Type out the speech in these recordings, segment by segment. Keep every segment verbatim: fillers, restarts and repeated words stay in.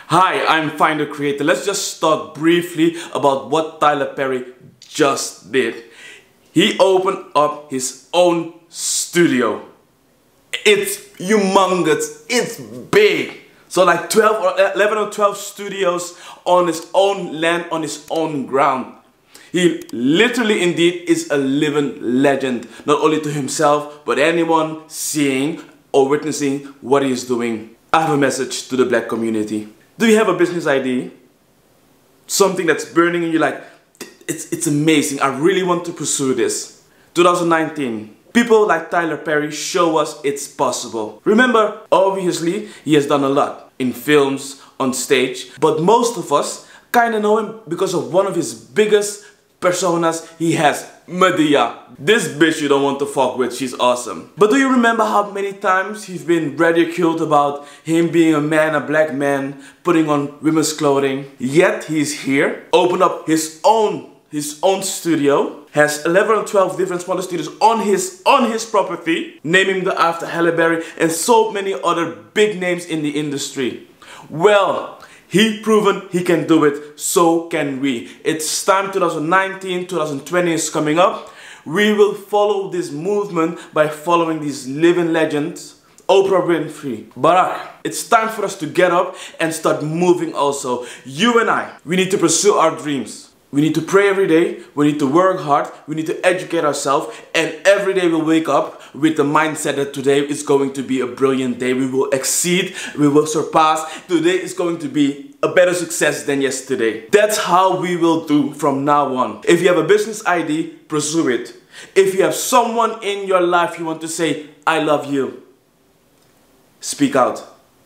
Hi, I'm Find a Creator. Let's just talk briefly about what Tyler Perry just did. He opened up his own studio. It's humongous, it's big. So like twelve or eleven or twelve studios on his own land, on his own ground. He literally indeed is a living legend, not only to himself, but anyone seeing or witnessing what he is doing. I have a message to the black community. Do you have a business idea? Something that's burning in you like, it's, it's amazing, I really want to pursue this. two thousand nineteen, people like Tyler Perry show us it's possible. Remember, obviously, he has done a lot in films, on stage, but most of us kinda know him because of one of his biggest personas he has, Madea. This bitch you don't want to fuck with, she's awesome. But do you remember how many times he's been ridiculed about him being a man, a black man, putting on women's clothing? Yet he's here, opened up his own his own studio, has eleven or twelve different smaller studios on his on his property, naming them after Halle Berry and so many other big names in the industry. Well, he proven he can do it, so can we. It's time. Twenty nineteen, twenty twenty is coming up. We will follow this movement by following these living legends. Oprah Winfrey, Barack. It's time for us to get up and start moving also. You and I, we need to pursue our dreams. We need to pray every day, we need to work hard, we need to educate ourselves, and every day we'll wake up with the mindset that today is going to be a brilliant day. We will exceed, we will surpass. Today is going to be a better success than yesterday. That's how we will do from now on. If you have a business idea, pursue it. If you have someone in your life you want to say, I love you, speak out.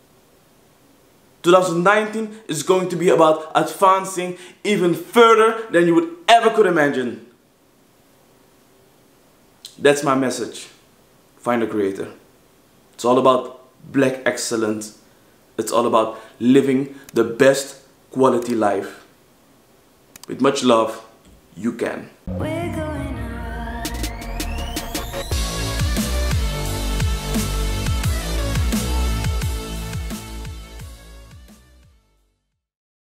twenty nineteen is going to be about advancing even further than you would ever could imagine. That's my message. Find a creator. It's all about black excellence. It's all about living the best quality life. With much love, you can.